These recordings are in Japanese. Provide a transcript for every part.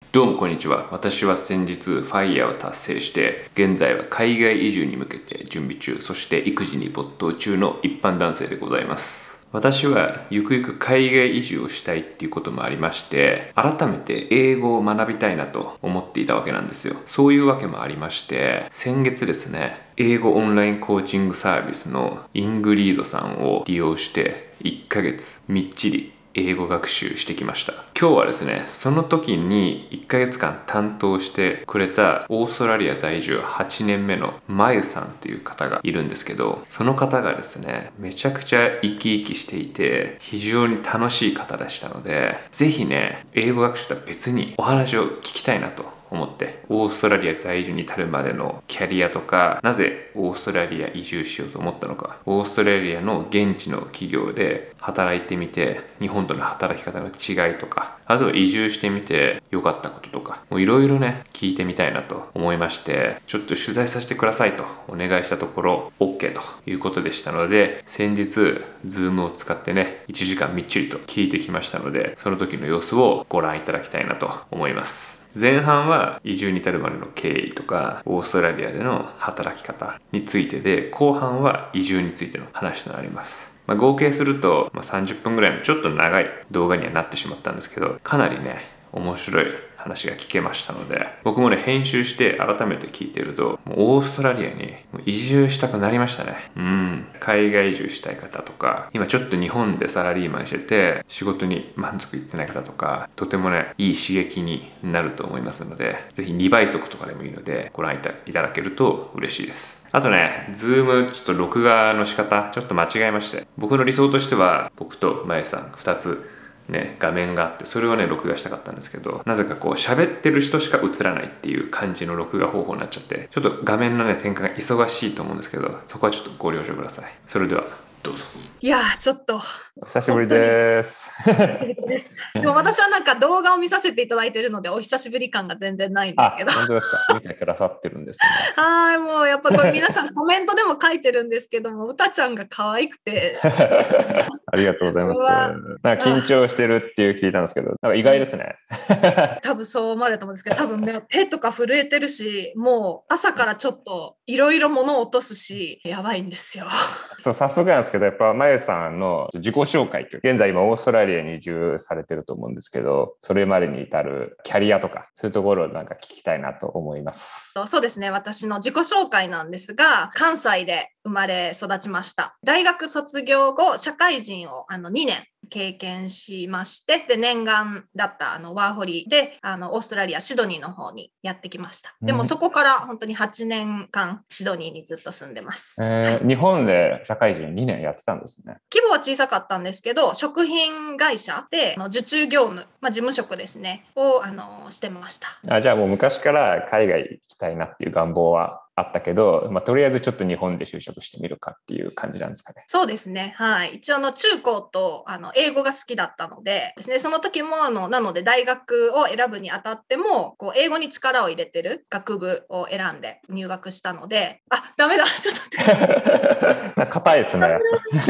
どうもこんにちは。私は先日ファイヤーを達成して、現在は海外移住に向けて準備中、そして育児に没頭中の一般男性でございます。私はゆくゆく海外移住をしたいっていうこともありまして、改めて英語を学びたいなと思っていたわけなんですよ。そういうわけもありまして、先月ですね、英語オンラインコーチングサービスのイングリードさんを利用して1ヶ月みっちり英語学習してきました。今日はですね、その時に1ヶ月間担当してくれたオーストラリア在住8年目のまゆさんという方がいるんですけど、その方がですね、めちゃくちゃ生き生きしていて非常に楽しい方でしたので、ぜひね、英語学習とは別にお話を聞きたいなと思って、オーストラリア在住に至るまでのキャリアとか、なぜオーストラリア移住しようと思ったのか、オーストラリアの現地の企業で働いてみて日本との働き方の違いとか、あとは移住してみて良かったこととか、いろいろね聞いてみたいなと思いまして、ちょっと取材させてくださいとお願いしたところ OK ということでしたので、先日 Zoom を使ってね1時間みっちりと聞いてきましたので、その時の様子をご覧いただきたいなと思います。前半は移住に至るまでの経緯とかオーストラリアでの働き方についてで、後半は移住についての話となります。合計すると30分ぐらいのちょっと長い動画にはなってしまったんですけど、かなりね面白い話が聞けましたので、僕もね編集して改めて聞いてると、もうオーストラリアに移住したくなりましたね。海外移住したい方とか、今ちょっと日本でサラリーマンしてて仕事に満足いってない方とか、とてもねいい刺激になると思いますので、ぜひ2倍速とかでもいいのでご覧いただけると嬉しいです。あとね、ズームちょっと録画の仕方ちょっと間違えまして、僕の理想としては僕とまえさん2つね、画面があって、それをね録画したかったんですけど、なぜかこう喋ってる人しか映らないっていう感じの録画方法になっちゃって、ちょっと画面のね展開が忙しいと思うんですけど、そこはちょっとご了承ください。それではどうぞ。 いやー、ちょっとお久しぶりです。 久しぶりです。でも私はなんか動画を見させていただいているので、お久しぶり感が全然ないんですけど。 本当ですか。見てくださってるんですね。 はい、もうやっぱこれ皆さんコメントでも書いてるんですけども、うたちゃんが可愛くて。 ありがとうございます。なんか緊張してるっていう聞いたんですけど、なんか意外ですね。 多分そう思われると思うんですけど、多分ね、手とか震えてるし、もう朝からちょっといろいろ物を落とすし、やばいんですよ。 そう、早速なんですけど、やっぱまゆさんの自己紹介という、現在今オーストラリアに移住されてると思うんですけど、それまでに至るキャリアとか、そういうところをなんか聞きたいなと思います。 そうですね、私の自己紹介なんですが、関西で生まれ育ちました。大学卒業後、社会人を2年経験しまして、で念願だったワーホリでオーストラリアシドニーの方にやってきました。でもそこから本当に8年間シドニーにずっと住んでます。 日本で社会人2年やってたんですね。 規模は小さかったんですけど、食品会社で受注業務、事務職ですねをしてました。 じゃあもう昔から海外行きたいなっていう願望はあったけど、とりあえずちょっと日本で就職してみるかっていう感じなんですかね。 そうですね。はい。一応中高と英語が好きだったのでですね、その時もなので大学を選ぶにあたっても、こう英語に力を入れてる学部を選んで入学したので、ダメだ。ちょっと待って。 硬いですね。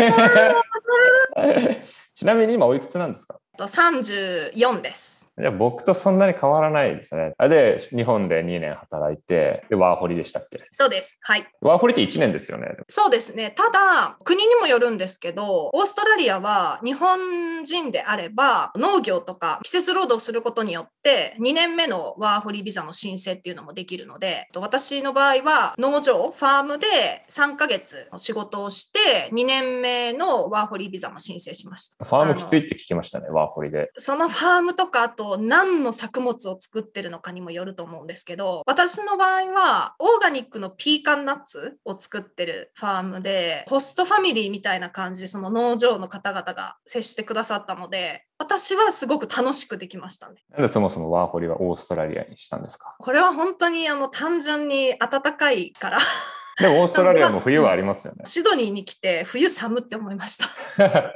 ちなみに今おいくつなんですか ？34です。 じゃあ僕とそんなに変わらないですね。で、日本で2年働いて、で、ワーホリでしたっけ？ そうです。はい。 ワーホリって1年ですよね。 そうですね。ただ、国にもよるんですけど、オーストラリアは日本人であれば、農業とか季節労働することによって、2年目のワーホリビザの申請っていうのもできるので、私の場合は農場、ファームで3ヶ月仕事をして、2年目のワーホリビザも申請しました。 ファームきついって聞きましたね、ワーホリで。 そのファームとか、あと何の作物を作ってるのかにもよると思うんですけど、私の場合はオーガニックのピーカンナッツを作ってるファームで、ホストファミリーみたいな感じでその農場の方々が接してくださったので、私はすごく楽しくできましたね。 なんでそもそもワーホリはオーストラリアにしたんですか？ これは本当に単純に暖かいからでもオーストラリアも冬はありますよね。 シドニーに来て冬寒って思いました。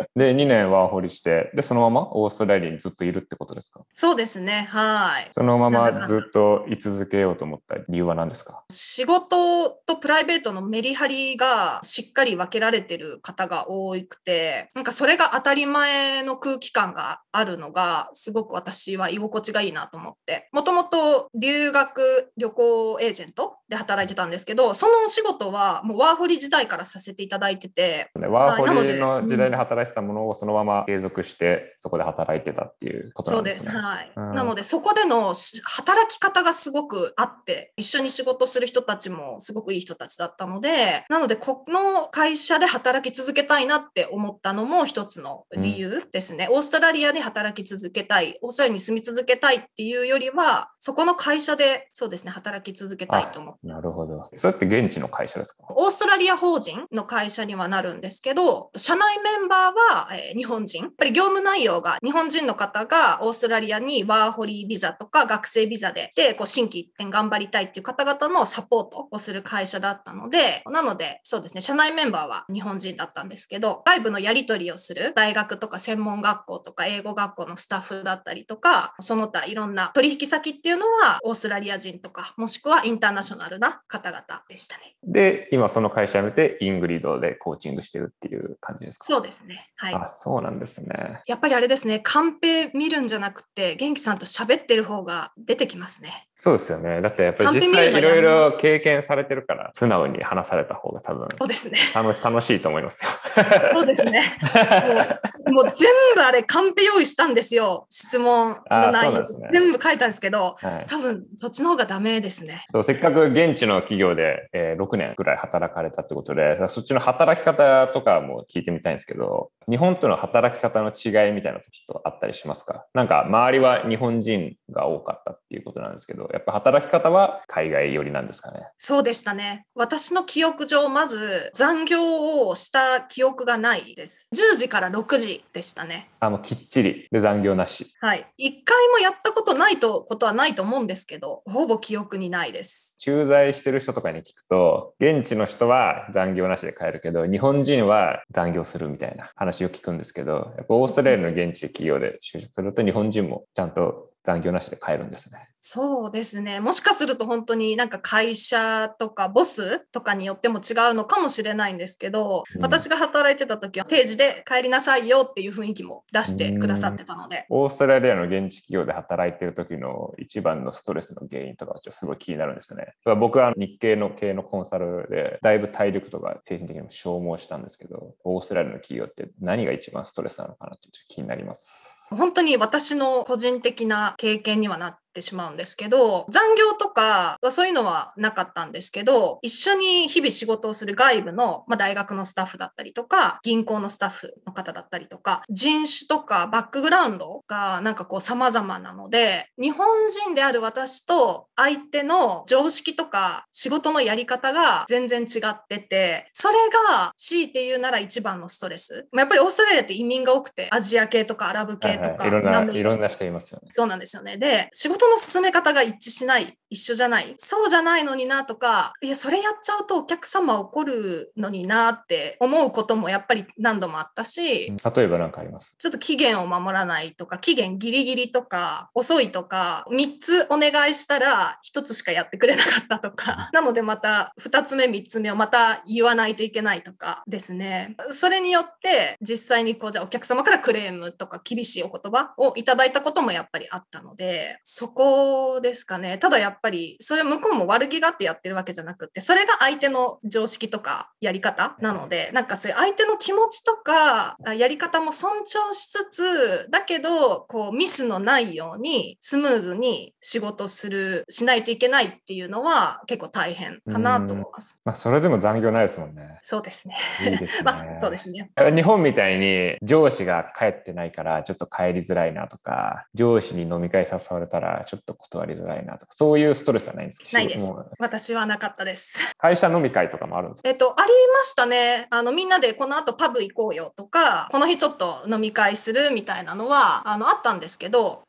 で、2年ワーホリして、で、そのままオーストラリアにずっといるってことですか？ そうですね。はい。 そのままずっと居続けようと思った理由は何ですか？ 仕事とプライベートのメリハリがしっかり分けられてる方が多くて、なんかそれが当たり前の空気感があるのが、すごく私は居心地がいいなと思って。もともと留学旅行エージェントで働いてたんですけど、そのお仕事はもうワーホリ時代からさせていただいてて、 ワーホリはいなので、 の時代に働いてたものをそのまま継続して、そこで働いてたっていうことそうです。 なんですね。 はい。なので、そこでの働き方がすごくあって、一緒に仕事する人たちもすごくいい人たちだったので、なので、この会社で働き続けたいなって思ったのも一つの理由ですね。オーストラリアで働き続けたい、オーストラリアに住み続けたいっていうよりは、そこの会社で、そうですね、働き続けたいと思って。 なるほど。それって現地の会社ですか？ オーストラリア法人の会社にはなるんですけど、社内メンバーは、日本人。やっぱり業務内容が日本人の方がオーストラリアにワーホリビザとか学生ビザで、こう新規一点頑張りたいっていう方々のサポートをする会社だったので、なので、そうですね、社内メンバーは日本人だったんですけど、外部のやり取りをする大学とか専門学校とか英語学校のスタッフだったりとか、その他いろんな取引先っていうのはオーストラリア人とか、もしくはインターナショナルな方々でしたね。 で、今その会社辞めてイングリッドでコーチングしてるっていう感じですか？ そうですね。はい。 あ、そうなんですね。 やっぱりあれですね、カンペ見るんじゃなくて、元気さんと喋ってる方が出てきますね。 そうですよね。だってやっぱりカンペ実見るのやめ際いろいろます経験されてるから、素直に話された方が多分そうですね。 楽しいと思いますよ。 そうですね。もう全部あれカンペ用意したんですよ。質問の内容、 ね、 全部書いたんですけど、 はい、 多分そっちの方がダメですね。 そう、せっかく現地の企業で、6年ぐらい働かれたってことで、そっちの働き方とかも聞いてみたいんですけど、日本との働き方の違いみたいなとちょっとあったりしますか？なんか周りは日本人が多かったっていうことなんですけど、やっぱ働き方は海外寄りなんですかね？ そうでしたね。私の記憶上、まず残業をした記憶がないです。10時から6時でしたね。 もうきっちりで残業なし。 はい。一回もやったことはないと思うんですけど、ほぼ記憶にないです。 駐在してる人とかに聞くと、現地の人は残業なしで帰るけど、日本人は残業するみたいな話を聞くんですけど、やっぱオーストラリアの現地企業で就職すると日本人もちゃんと残業なしで帰るんですね。 そうですね。もしかすると本当になんか会社とかボスとかによっても違うのかもしれないんですけど、私が働いてた時は定時で帰りなさいよっていう雰囲気も出してくださってたので。 オーストラリアの現地企業で働いてる時の一番のストレスの原因とかはちょっとすごい気になるんですね。僕は日系の系のコンサルでだいぶ体力とか精神的にも消耗したんですけど、オーストラリアの企業って何が一番ストレスなのかなってちょっと気になります。 本当に私の個人的な経験にはなってしまうんですけど、残業とかそういうのはなかったんですけど、一緒に日々仕事をする外部の、大学のスタッフだったりとか、銀行のスタッフの方だったりとか、人種とかバックグラウンドがなんかこう様々なので、日本人である私と相手の常識とか仕事のやり方が全然違ってて、それが強いて言うなら一番のストレス。やっぱりオーストラリアって移民が多くて、アジア系とかアラブ系とか、 いろんな人いますよね。 そうなんですよね。で、仕事の進め方が一致しない、一緒じゃない、そうじゃないのになとか、いや、それやっちゃうとお客様怒るのになって思うこともやっぱり何度もあったし、 例えば何かあります？ ちょっと期限を守らないとか、期限ギリギリとか、遅いとか、3つお願いしたら1つしかやってくれなかったとか、なのでまた2つ目、3つ目をまた言わないといけないとかですね。それによって実際にこうじゃあお客様からクレームとか厳しいお言葉をいただいたこともやっぱりあったので、そこですかね。ただやっぱりそれ向こうも悪気があってやってるわけじゃなくて、それが相手の常識とかやり方なので、なんかそういう相手の気持ちとかやり方も尊重しつつ、だけどこうミスのないようにスムーズに仕事しないといけないっていうのは結構大変かなと思います。 それでも残業ないですもんね。 そうですね。 いいですね。 そうですね。 日本みたいに上司が帰ってないからちょっと帰りづらいなとか、上司に飲み会誘われたらちょっと断りづらいなとか、そういうストレスはないんですか？ ないです。私はなかったです。 会社飲み会とかもあるんですか？ ありましたね。みんなでこの後パブ行こうよとか、この日ちょっと飲み会するみたいなのは、あったんですけど、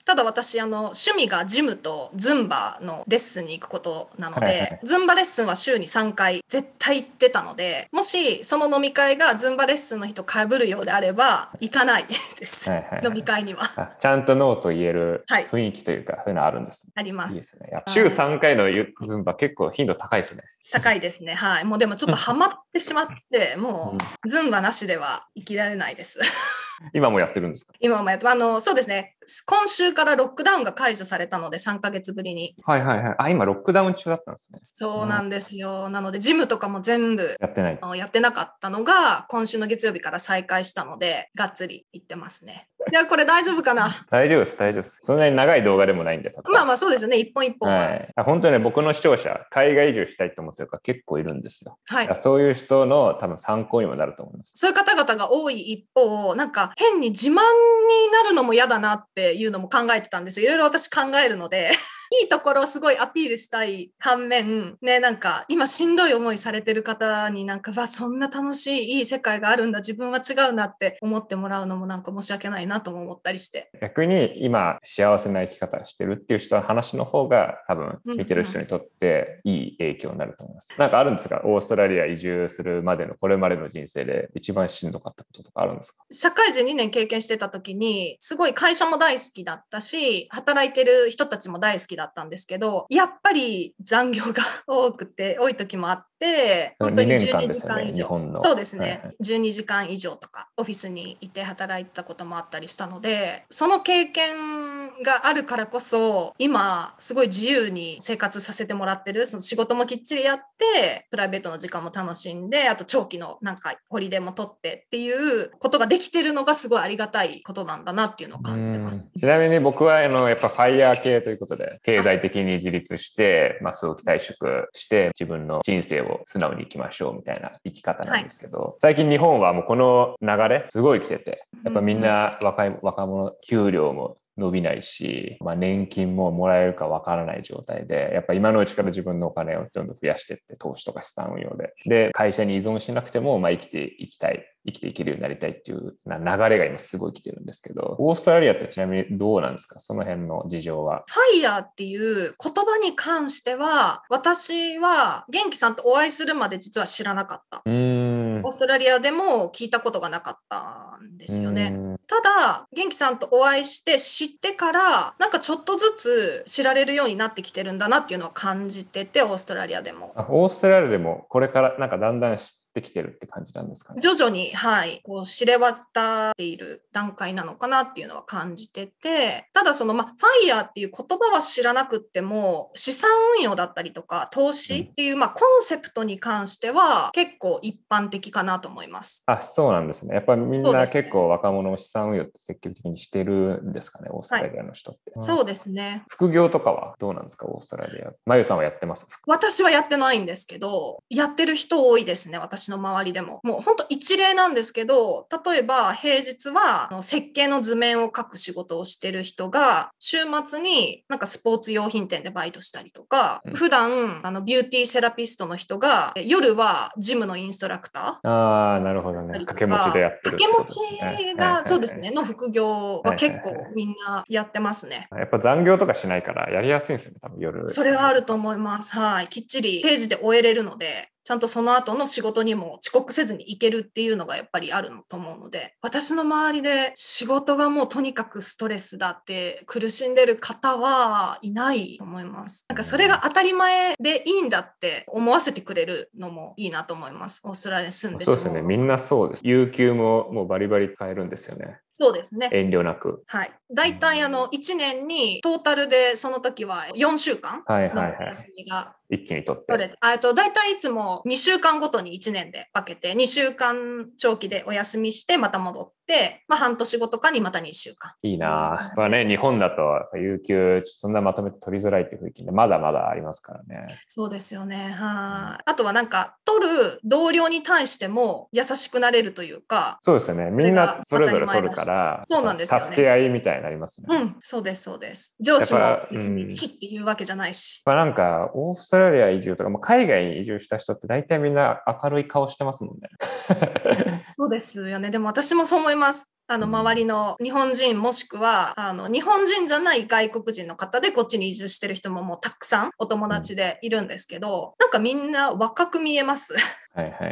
ただ私趣味がジムとズンバのレッスンに行くことなので、 はいはい、 ズンバレッスンは週に3回絶対行ってたので、もしその飲み会がズンバレッスンの人被るようであれば行かないです、 はいはいはい、 飲み会には。 ちゃんとノーと言えるはい、 雰囲気というか、そういうのあるんですね。 あります。 いいですね。週3回のズンバ結構頻度高いですね。 高いですね。はい。もうでもちょっとハマってしまって、もうズンバなしでは生きられないです。 今もやってるんですか？ 今もやって、そうですね。今週からロックダウンが解除されたので、3ヶ月ぶりに。 はいはいはい。あ、今ロックダウン中だったんですね。 そうなんですよ。なので、ジムとかも全部やってない。 やってなかったのが、今週の月曜日から再開したので、がっつり行ってますね。いや、これ大丈夫かな？ 大丈夫です、大丈夫です。そんなに長い動画でもないんで。 まあまあそうですよね。一本一本は。 はい。本当にね、僕の視聴者、海外移住したいと思ってる方結構いるんですよ。 はい。 そういう人の多分参考にもなると思います。 そういう方々が多い一方、なんか変に自慢になるのも嫌だなっていうのも考えてたんですよ。いろいろ私考えるので。いいところをすごいアピールしたい反面、ね、なんか今しんどい思いされてる方になんか、そんな楽しいいい世界があるんだ、自分は違うなって思ってもらうのもなんか申し訳ないなとも思ったりして。 逆に今幸せな生き方をしてるっていう人の話の方が多分見てる人にとっていい影響になると思います。なんかあるんですか？オーストラリア移住するまでのこれまでの人生で一番しんどかったこととかあるんですか？ 社会人2年経験してた時にすごい会社も大好きだったし、働いてる人たちも大好きだったんですけど、やっぱり残業が多い時もあって、本当に12時間以上、そうですね、はいはい、12時間以上とかオフィスにいて働いたこともあったりしたので、その経験があるからこそ今すごい自由に生活させてもらってる。その仕事もきっちりやってプライベートの時間も楽しんで、あと長期のなんかホリデーも取ってっていうことができてるのがすごいありがたいことなんだなっていうのを感じてます。 ちなみに僕はやっぱファイヤー系ということで経済的に自立して、早期退職して自分の人生を素直に生きましょうみたいな生き方なんですけど、はい、最近日本はもうこの流れすごい来てて、やっぱみんな若者給料も伸びないし、年金ももらえるかわからない状態で、やっぱ今のうちから自分のお金をどんどん増やしていって、投資とか資産運用で、会社に依存しなくても、生きていけるようになりたいっていう流れが今すごい来てるんですけど、オーストラリアってちなみにどうなんですか？その辺の事情は。 ファイヤーっていう言葉に関しては、私は元気さんとお会いするまで実は知らなかった。オーストラリアでも聞いたことがなかったんですよね。ただ、元気さんとお会いして知ってから、なんかちょっとずつ知られるようになってきてるんだなっていうのを感じてて、オーストラリアでも。 オーストラリアでもこれからなんかだんだん知ってきてるって感じなんですかね。 徐々に、はい、こう知れ渡っている段階なのかなっていうのは感じてて、ただファイヤーっていう言葉は知らなくっても、資産運用だったりとか、投資っていう、コンセプトに関しては結構一般的かなと思います。 あ、そうなんですね。やっぱりみんな結構若者資産運用って積極的にしてるんですかね、オーストラリアの人って。 はい、そうですね。 副業とかはどうなんですか、オーストラリア。まゆさんはやってます？ 私はやってないんですけど、やってる人多いですね、私の周りでも。もう本当一例なんですけど、例えば平日は設計の図面を描く仕事をしてる人が、週末になんかスポーツ用品店でバイトしたりとか、普段ビューティーセラピストの人が、夜はジムのインストラクター。 ああ、なるほどね。掛け持ちでやってるってことですね。 掛け持ちが、そうですね、の副業は結構みんなやってますね。 やっぱ残業とかしないからやりやすいんですよね、多分夜。 それはあると思います。はい。きっちり定時で終えれるので、ちゃんとその後の仕事にも遅刻せずに行けるっていうのがやっぱりあると思うので、私の周りで仕事がもうとにかくストレスだって苦しんでる方はいないと思います。なんかそれが当たり前でいいんだって思わせてくれるのもいいなと思います。オーストラリアに住んでても。 そうですね。みんなそうです。有給ももうバリバリ使えるんですよね。 そうですね。 遠慮なく。 はい。だいたい1年にトータルでその時は4週間の休みが一気に取って。 だいたいいつも2週間ごとに1年で分けて、2週間長期でお休みしてまた戻って、半年後とかにまた2週間。 いいなぁ。日本だと有給そんなまとめて取りづらいっていう雰囲気でまだまだありますからね。 そうですよね。あとはなんか取る同僚に対しても優しくなれるというか。 そうですよね。みんなそれぞれ取るから、 そうなんですよね。 助け合いみたいになりますね。 うん、そうです、そうです。上司もチっていうわけじゃないし。 なんかオーストラリア移住とか、海外に移住した人って大体みんな明るい顔してますもんね。 そうですよね。でも私もそう思います。 周りの日本人もしくは、日本人じゃない外国人の方でこっちに移住してる人ももうたくさんお友達でいるんですけど、なんかみんな若く見えます。 はいはいはいはい。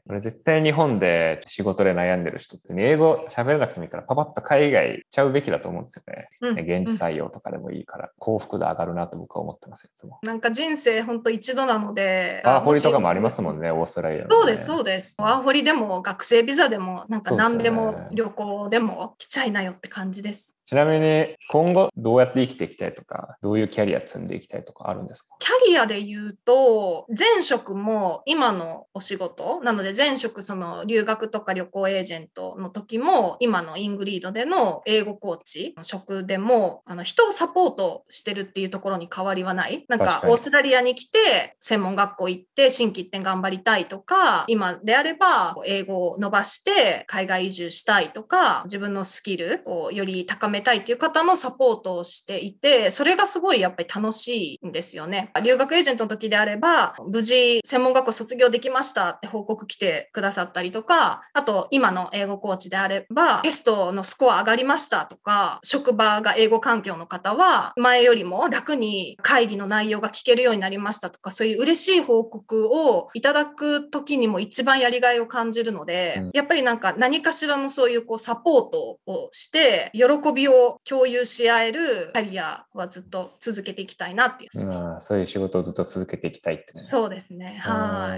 これ絶対日本で仕事で悩んでる人って英語喋れなくてもいいからパパッと海外行っちゃうべきだと思うんですよね。現地採用とかでもいいから幸福度上がるなと僕は思ってますいつも。 なんか人生ほんと一度なので。 ワーホリとかもありますもんね、オーストラリアの、ね。 そうですそうです。ワーホリでも学生ビザでもなんか何でも旅行でも来ちゃいなよって感じです。 ちなみに今後どうやって生きていきたいとか、どういうキャリア積んでいきたいとかあるんですか？ キャリアで言うと、前職も今のお仕事なので、前職その留学とか旅行エージェントの時も、今のイングリードでの英語コーチの職でも、人をサポートしてるっていうところに変わりはない。なんかオーストラリアに来て、専門学校行って新規一点頑張りたいとか、今であれば英語を伸ばして海外移住したいとか、自分のスキルをより高めたいっていう方のサポートをしていて、それがすごいやっぱり楽しいんですよね。留学エージェントの時であれば、無事専門学校卒業できましたって報告来てくださったりとか、あと今の英語コーチであれば、テストのスコア上がりましたとか、職場が英語環境の方は前よりも楽に会議の内容が聞けるようになりましたとか、そういう嬉しい報告をいただく時にも一番やりがいを感じるので、やっぱりなんか何かしらのそういうサポートをして喜びを共有し合えるキャリアはずっと続けていきたいなっていう。 そういう仕事をずっと続けていきたいってね。 そうですね。はい。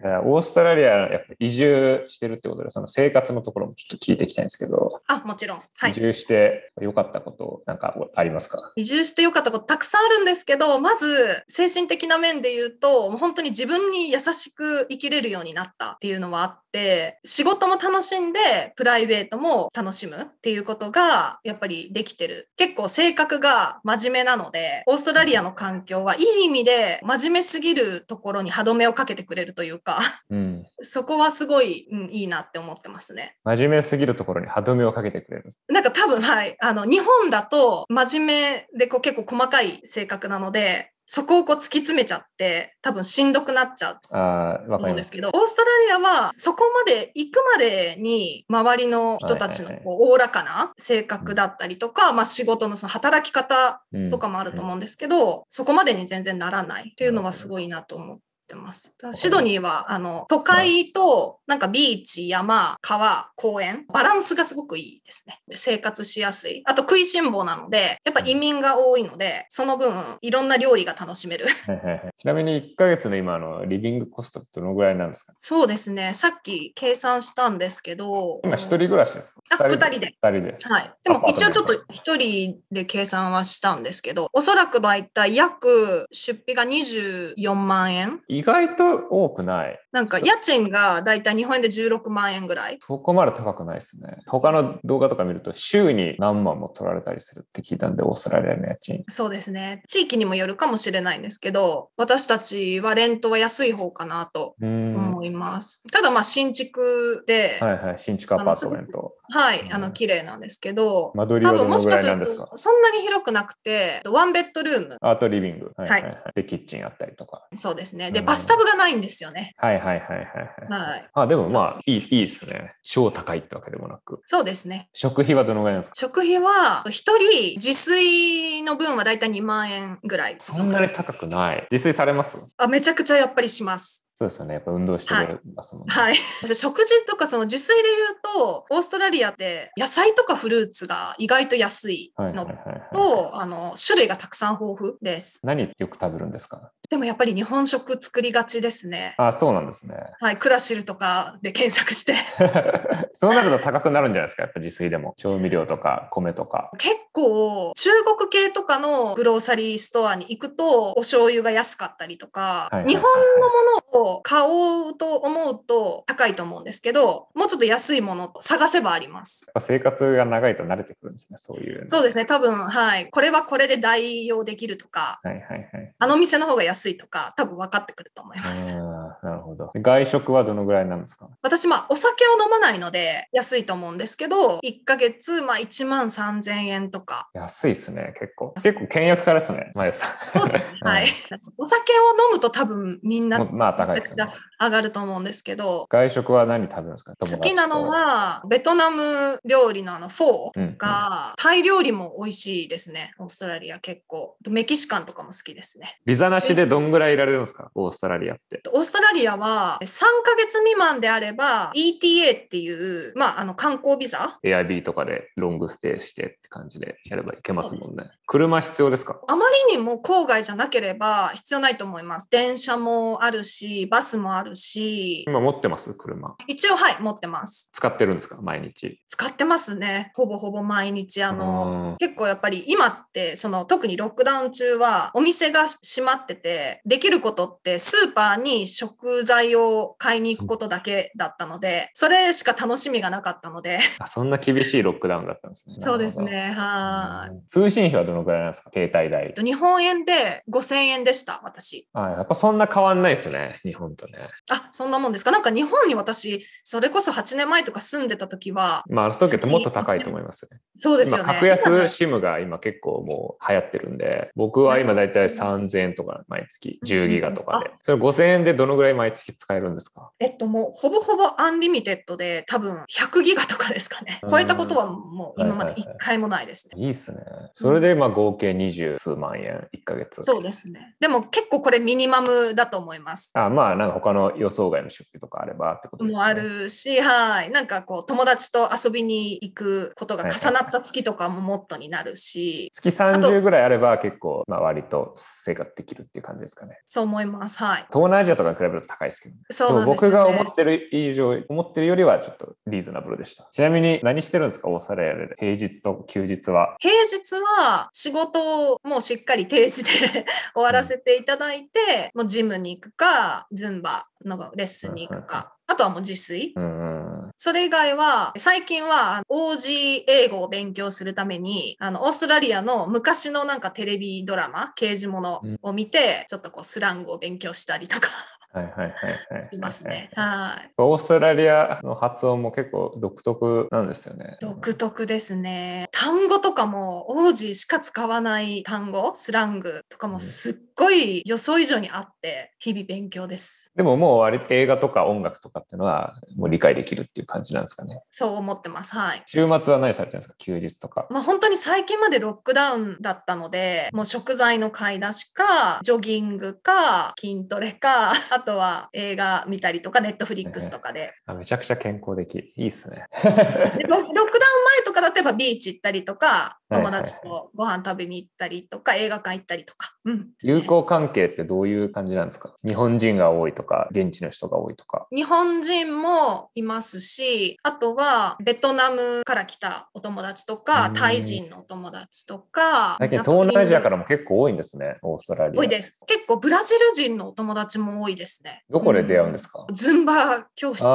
オーストラリアやっぱ移住してるってことで、その生活のところもちょっと聞いていきたいんですけど。 もちろん。はい。 移住して良かったことなんかありますか？ 移住して良かったことたくさんあるんですけど、まず精神的な面で言うと、本当に自分に優しく生きれるようになったっていうのはあって、仕事も楽しんでプライベートも楽しむっていうことがやっぱりできてる。結構性格が真面目なので、オーストラリアの環境はいい意味で真面目すぎるところに歯止めをかけてくれるというか、そこはすごい、いいなって思ってますね。 真面目すぎるところに歯止めをかけてくれる。 なんか多分、はい。日本だと真面目で結構細かい性格なので、そこを突き詰めちゃって多分しんどくなっちゃうと思うんですけど、オーストラリアはそこまで行くまでに周りの人たちのおおらかな性格だったりとか、仕事のその働き方とかもあると思うんですけど、そこまでに全然ならないっていうのはすごいなと思ってます。シドニーは都会となんかビーチ、山、川、公園、バランスがすごくいいですね。で生活しやすい。あと食いしん坊なので、やっぱ移民が多いので、その分いろんな料理が楽しめる。 ちなみに1ヶ月の今のリビングコストってどのぐらいなんですか？ そうですね。さっき計算したんですけど。 今一人暮らしですか ？2人で。 2人で。 はい。でも一応ちょっと1人で計算はしたんですけど、おそらくだいたい約出費が24万円。 意外と多くない。 なんか家賃がだいたい日本円で16万円ぐらい。 そこまで高くないですね。他の動画とか見ると週に何万も取られたりするって聞いたんで、オーストラリアの家賃。 そうですね。地域にもよるかもしれないんですけど、私たちはレントは安い方かなと思います。ただ新築で、 新築アパートメント。 はい、綺麗なんですけど、 間取りはどのぐらいなんですか？ そんなに広くなくて、ワンベッドルーム。 アートリビング。で、キッチンあったりとか。 そうですね。で、バスタブがないんですよね。でもいいですね。超高いってわけでもなく。 そうですね。 食費はどのぐらいなんですか？ 食費は、一人自炊の分はだいたい2万円ぐらい。 そんなに高くない。自炊されます？ めちゃくちゃやっぱりします。 そうですよね。やっぱ運動してますもんね。 はい。食事とかその自炊で言うと、オーストラリアって野菜とかフルーツが意外と安いのと、種類がたくさん豊富です。 何よく食べるんですか？ でもやっぱり日本食作りがちですね。 そうなんですね。 はい。クラシルとかで検索して。 そうなると高くなるんじゃないですか？やっぱ自炊でも。調味料とか米とか。 結構中国系とかのグローサリーストアに行くとお醤油が安かったりとか、日本のものを買おうと思うと高いと思うんですけど、もうちょっと安いものと探せばあります。 生活が長いと慣れてくるんですね、そういう。 そうですね、多分、はい。これはこれで代用できるとか、あの店の方が安いとか、多分分かってくると思います。 なるほど。外食はどのぐらいなんですか？ 私、お酒を飲まないので安いと思うんですけど、1ヶ月、1万3000円とか。 安いですね、結構。倹約家ですね、まゆさん。 そうですね。はい。お酒を飲むと多分みんな、 高高いですよね。 めちゃくちゃ上がると思うんですけど、 外食は何食べるんですか？ 好きなのは、ベトナム料理のフォーとか、タイ料理も美味しいですね。オーストラリア結構。メキシカンとかも好きですね。 ビザなしでどんぐらいいられるんですか？オーストラリアって。 オーストラリアは3ヶ月未満であれば ETA っていう、観光ビザ Airb とかでロングステイしてって感じでやればいけますもんね。車必要ですか？ あまりにも郊外じゃなければ必要ないと思います。電車もあるし、バスもあるし。 今持ってます車？ 一応、はい、持ってます。 使ってるんですか？毎日。 使ってますね。ほぼほぼ毎日。結構やっぱり今って、特にロックダウン中はお店が閉まってて、できることってスーパーに食材を買いに行くことだけだったので、それしか楽しみがなかったので。 そんな厳しいロックダウンだったんですね。 そうですね。はい。 通信費はどのくらいなんですか？携帯代。 日本円で5000円でした、私。 やっぱそんな変わんないですね、日本とね。 そんなもんですか？なんか日本に私、それこそ8年前とか住んでた時は。 あの時ってもっと高いと思いますね。 そうですよね。 今、格安 SIM が今結構もう流行ってるんで、僕は今だいたい3000円とか毎月、10ギガとかで。それ5000円でどのぐらい毎月使えるんですか？ もうほぼほぼアンリミテッドで多分100ギガとかですかね。超えたことはもう今まで1回もないですね。 いいっすね。それで合計20数万円1ヶ月。 そうですね。でも結構これミニマムだと思います。 なんか他の予想外の出費とかあればってことですね。 もあるし、はい。なんか友達と遊びに行くことが重なった月とかももっとになるし。 月30ぐらいあれば結構、割と生活できるっていう感じですかね。 そう思います。はい。 東南アジアとかに比べると高いですけどね。 そうなんですよね。 僕が思ってるよりはちょっとリーズナブルでした。ちなみに何してるんですか？オーストラリアで平日と休日は。 平日は仕事をもうしっかり定時で終わらせていただいて、もうジムに行くか、ズンバのレッスンに行くか、あとはもう自炊。それ以外は、最近は OG 英語を勉強するために、オーストラリアの昔のなんかテレビドラマ、刑事物を見て、ちょっとスラングを勉強したりとか。しますね。はい。 オーストラリアの発音も結構独特なんですよね。 独特ですね。単語とかもオージーしか使わない単語、スラングとかもすっごい予想以上にあって日々勉強です。 でももう映画とか音楽とかっていうのはもう理解できるっていう感じなんですかね。 そう思ってます。はい。 週末は何されてるんですか？休日とか。 本当に最近までロックダウンだったので、もう食材の買い出しか、ジョギングか、筋トレか、あとは映画見たりとか、ネットフリックスとかで。 めちゃくちゃ健康的。いいっすね。 ロックダウン前とかだとやっぱビーチ行ったりとか、友達とご飯食べに行ったりとか、映画館行ったりとか。 友好関係ってどういう感じなんですか？日本人が多いとか、現地の人が多いとか。 日本人もいますし、あとはベトナムから来たお友達とか、タイ人のお友達とか。 最近東南アジアからも結構多いんですね、オーストラリア。 多いです。結構ブラジル人のお友達も多いですね。 どこで出会うんですか？ ズンバ教室です。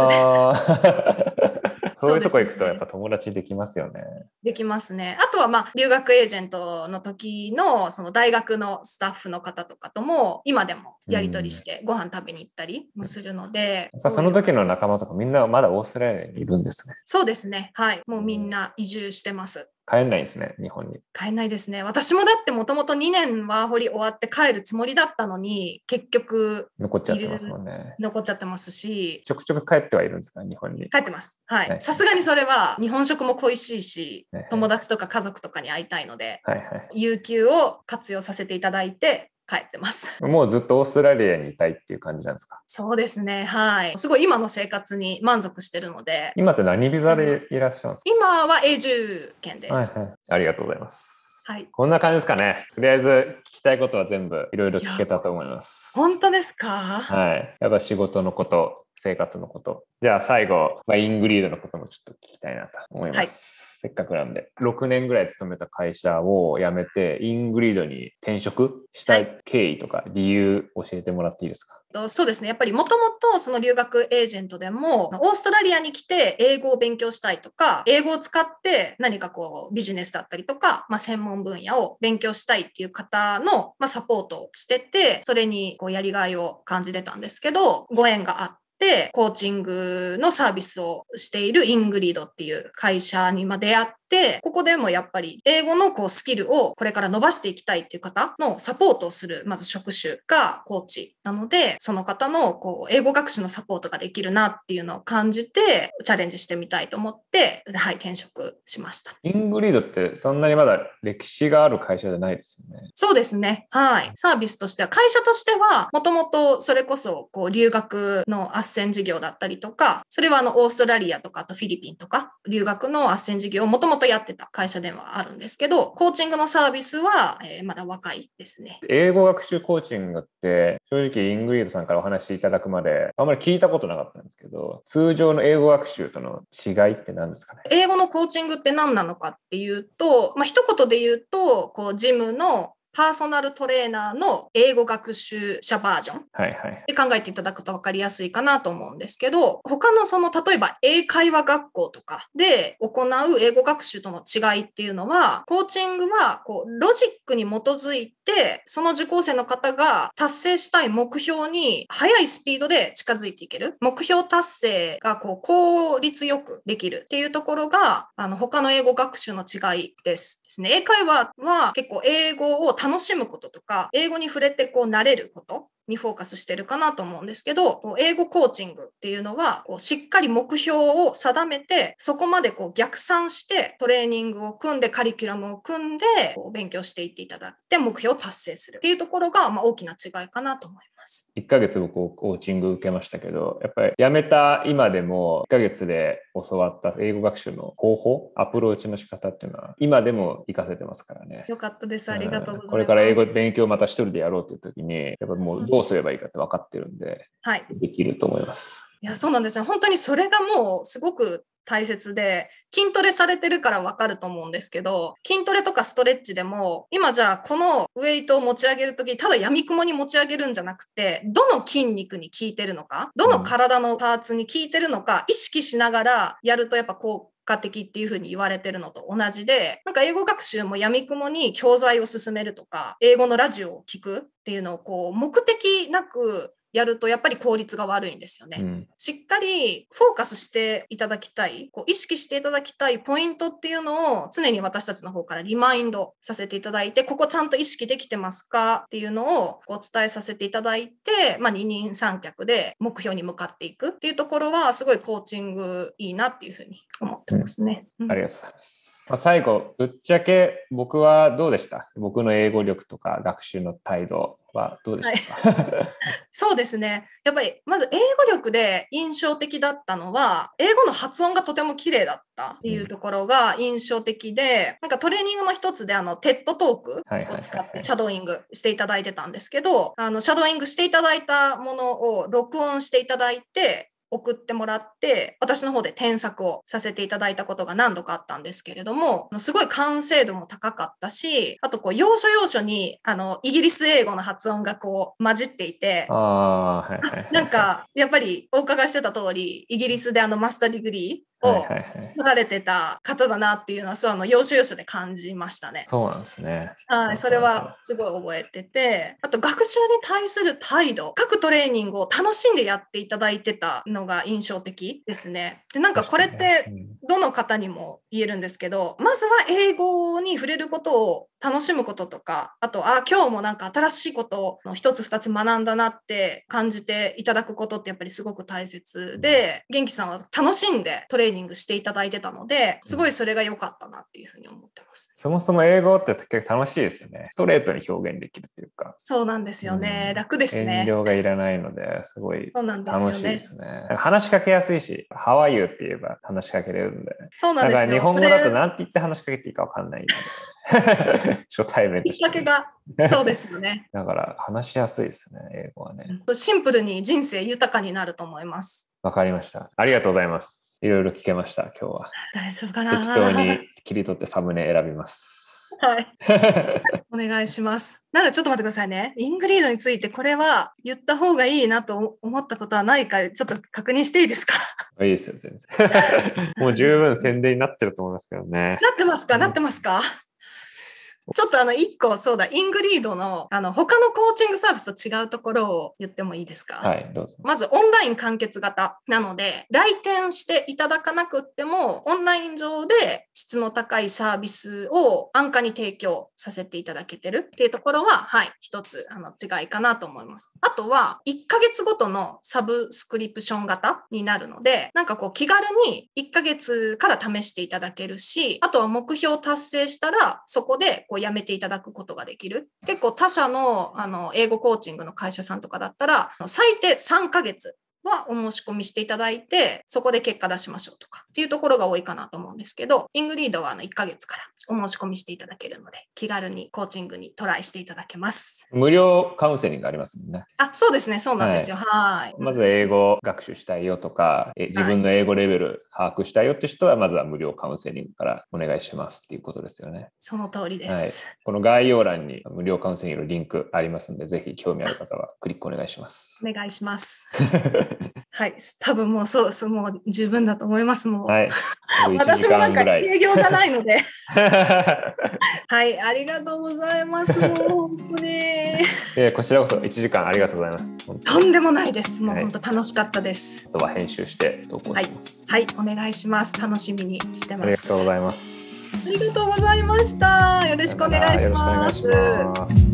そういうとこ行くとやっぱ友達できますよね。 できますね。あとは留学エージェントの時のその大学のスタッフの方とかとも今でもやり取りしてご飯食べに行ったりもするので。 やっぱその時の仲間とかみんなまだオーストラリアにいるんですね。 そうですね。はい。もうみんな移住してます。 帰んないんですね、日本に。 帰んないですね。私もだってもともと2年ワーホリ終わって帰るつもりだったのに、結局残っちゃってますもんね。 残っちゃってますし。 ちょくちょく帰ってはいるんですか、日本に。 帰ってます。はい。さすがにそれは日本食も恋しいし、友達とか家族とかに会いたいので、有給を活用させていただいて、帰ってます。 もうずっとオーストラリアにいたいっていう感じなんですか？ そうですね。はい。すごい今の生活に満足してるので。 今って何ビザでいらっしゃるんですか？ 今は永住権です。 ありがとうございます。 はい。 こんな感じですかね。とりあえず聞きたいことは全部いろいろ聞けたと思います。 本当ですか？ はい。やっぱ仕事のこと、生活のこと。じゃあ最後、イングリードのこともちょっと聞きたいなと思います。せっかくなんで。6年ぐらい勤めた会社を辞めて、イングリードに転職した経緯とか理由教えてもらっていいですか？ そうですね。やっぱりもともとその留学エージェントでも、オーストラリアに来て英語を勉強したいとか、英語を使って何かビジネスだったりとか、専門分野を勉強したいっていう方の、サポートをしてて、それにやりがいを感じてたんですけど、ご縁があって、コーチングのサービスをしているイングリードっていう会社に出会っで、ここでもやっぱり英語のスキルをこれから伸ばしていきたいっていう方のサポートをする、まず職種がコーチなので、その方の英語学習のサポートができるなっていうのを感じて、チャレンジしてみたいと思って、はい、転職しました。 イングリードってそんなにまだ歴史がある会社じゃないですよね。 そうですね。はい。サービスとしては、会社としては、もともとそれこそ、留学の斡旋事業だったりとか、それはオーストラリアとか、あとフィリピンとか、留学の斡旋事業をもともとやってた会社ではあるんですけど、コーチングのサービスは、まだ若いですね。 英語学習コーチングって、正直イングリードさんからお話しいただくまで、あんまり聞いたことなかったんですけど、通常の英語学習との違いって何ですかね？ 英語のコーチングって何なのかっていうと、一言で言うと、ジムのパーソナルトレーナーの英語学習者バージョンで考えていただくと分かりやすいかなと思うんですけど、他の例えば英会話学校とかで行う英語学習との違いっていうのは、コーチングはロジックに基づいて、その受講生の方が達成したい目標に速いスピードで近づいていける。目標達成が効率よくできるっていうところが、他の英語学習の違いですね。英会話は結構英語を楽しむこととか、英語に触れて慣れることにフォーカスしてるかなと思うんですけど、英語コーチングっていうのは、しっかり目標を定めて、そこまで逆算してトレーニングを組んで、カリキュラムを組んで、勉強していっていただいて、目標を達成するっていうところが、大きな違いかなと思います。 1ヶ月僕コーチング受けましたけど、やっぱり辞めた今でも1ヶ月で教わった英語学習の方法、アプローチの仕方っていうのは今でも活かせてますからね。 よかったです。ありがとうございます。 これから英語勉強また一人でやろうっていう時に、やっぱもうどうすればいいかって分かってるんで、 はい、 できると思います。 いや、そうなんですね。本当にそれがもうすごく大切で、筋トレされてるからわかると思うんですけど、筋トレとかストレッチでも、今じゃあこのウェイトを持ち上げるとき、ただ闇雲に持ち上げるんじゃなくて、どの筋肉に効いてるのか、どの体のパーツに効いてるのか、意識しながらやるとやっぱ効果的っていう風に言われてるのと同じで、英語学習も闇雲に教材を進めるとか、英語のラジオを聞くっていうのを目的なくやるとやっぱり効率が悪いんですよね。しっかりフォーカスしていただきたい、意識していただきたいポイントっていうのを常に私たちの方からリマインドさせていただいて、ここちゃんと意識できてますかっていうのをお伝えさせていただいて、二人三脚で目標に向かっていくっていうところはすごいコーチングいいなっていうふうに思ってますね。 ありがとうございます。最後、ぶっちゃけ僕はどうでした？僕の英語力とか学習の態度はどうでしたか？はい、 そうですね。やっぱりまず英語力で印象的だったのは、英語の発音がとても綺麗だったっていうところが印象的で、トレーニングの一つでテッドトークを使ってシャドーイングしていただいてたんですけど、シャドーイングしていただいたものを録音していただいて、送ってもらって、私の方で添削をさせていただいたことが何度かあったんですけれども、すごい完成度も高かったし、あと要所要所にイギリス英語の発音が混じっていて、やっぱりお伺いしてた通り、イギリスでマスターディグリーを取られてた方だなっていうのは、そう要所要所で感じましたね。 そうなんですね。 はい、それはすごい覚えてて、あと学習に対する態度、各トレーニングを楽しんでやっていただいてたのが印象的ですね。で、これってどの方にも言えるんですけど、まずは英語に触れることを楽しむこととか、あと、今日も新しいことを一つ二つ学んだなって感じていただくことってやっぱりすごく大切で、元気さんは楽しんでトレーニングしていただいてたので、すごいそれが良かったなっていうふうに思ってます。 そもそも英語って結構楽しいですよね。ストレートに表現できるっていうか。 そうなんですよね。楽ですね。 遠慮がいらないので、すごい楽しいですね。話しかけやすいし、How are you って言えば話しかけれるんで。 そうなんですよ。 だから日本語だと何て言って話しかけていいか分かんないので。初対面きっかけがそうですよね。 だから話しやすいですね、英語はね。 シンプルに人生豊かになると思います。 わかりました。ありがとうございます。いろいろ聞けました、今日は。 大丈夫かな。 適当に切り取ってサムネ選びます。 はい。お願いします。ちょっと待ってくださいね。イングリードについてこれは言った方がいいなと思ったことはないか、ちょっと確認していいですか？ いいですよ、全然。もう十分宣伝になってると思いますけどね。 なってますか？ ちょっと一個、そうだ、イングリードの、他のコーチングサービスと違うところを言ってもいいですか？ はい、どうぞ。 まず、オンライン完結型なので、来店していただかなくっても、オンライン上で質の高いサービスを安価に提供させていただけてるっていうところは、はい、一つ、違いかなと思います。あとは、1ヶ月ごとのサブスクリプション型になるので、なんかこう、気軽に1ヶ月から試していただけるし、あとは目標達成したら、そこでこうやめていただくことができる。結構他社の、英語コーチングの会社さんとかだったら、最低3ヶ月はお申し込みしていただいて、そこで結果出しましょうとかっていうところが多いかなと思うんですけど、イングリードは1ヶ月からお申し込みしていただけるので、気軽にコーチングにトライしていただけます。 無料カウンセリングありますもんね。 あ、そうですね。そうなんですよ。はい。 まず英語学習したいよとか、自分の英語レベル把握したいよって人は、まずは無料カウンセリングからお願いしますっていうことですよね。 その通りではい。 す。 この概要欄に無料カウンセリングのリンクありますので、ぜひ興味ある方はクリックお願いします。 お願いします。はい。多分もうそう、もう十分だと思います。もう。 はい。 私もなんからい。 営業じゃないので。はい。ありがとうございます。もう本当に。 こちらこそ1時間ありがとうございます。 とんでもないです。もう本当楽しかったです。 あとは編集して投稿します。 はい。はい。お願いします。楽しみにしてます。 ありがとうございます。 ありがとうございました。よろしくお願いします。 よろしくお願いします。